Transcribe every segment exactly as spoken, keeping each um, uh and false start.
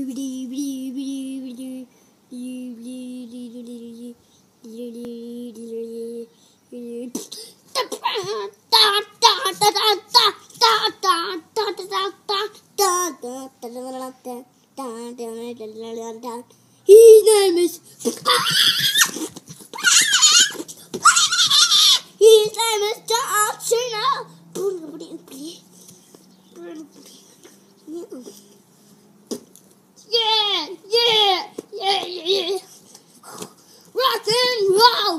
His name is His name is John Cena. Yeah, yeah, yeah, yeah, yeah. Rock and roll.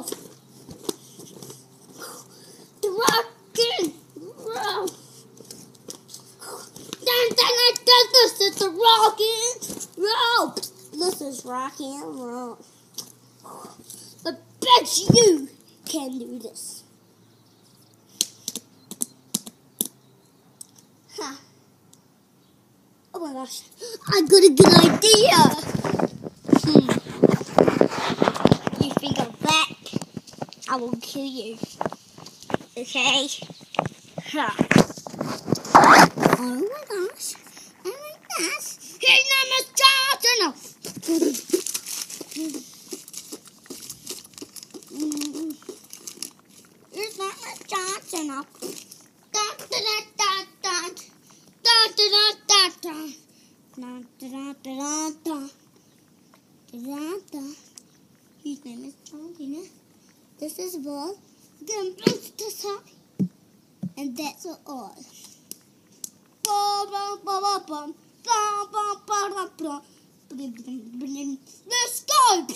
The rock and roll. Dun, dun, dun, dun, this is the rock and roll. This is rock and roll. I bet you can do this. Huh. Oh my gosh, I got a good idea. Hmm. You think of that, I will kill you. Okay? Huh. Oh my gosh. Oh my gosh. His name is John Cena. His name is John Cena. Dun, dun, dun, dun, dun, dun, dun, dun. Dun, dun, dun, dun, dun. Dun, dun. His name is John Cena. This is ball. Then boost the side. And that's all. Bum, bum, bum, bum, bum, bum, bum, bum, bum. Let's go!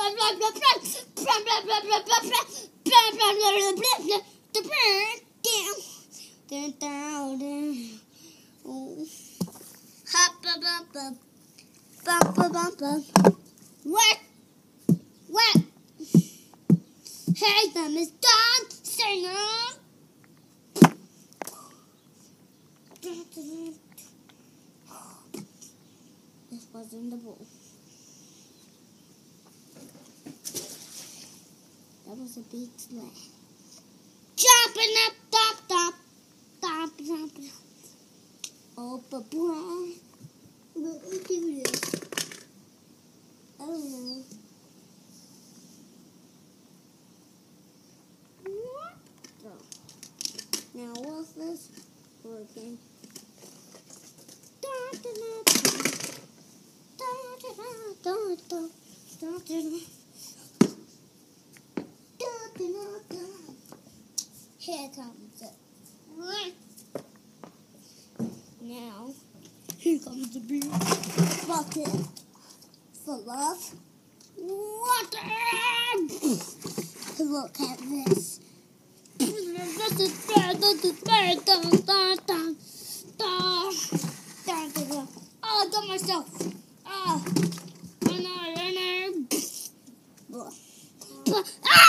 Down, down, down. Hop, bum, bum, bum, bum, bum, bum, bum. What? What? Hey, them is John Cena. This was in the bowl. That was a big sled. Jumping up, top, top, top, top, top. Oh, but boy, let me do this. Oh no. What? Now, what's this working? Here comes it. Now, here comes the big bucket full of water. Look at this. This is bad. This is bad. Dun, dun, dun, dun, dun, dun, dun. Oh, I got myself. Oh, I know, I know. Ah!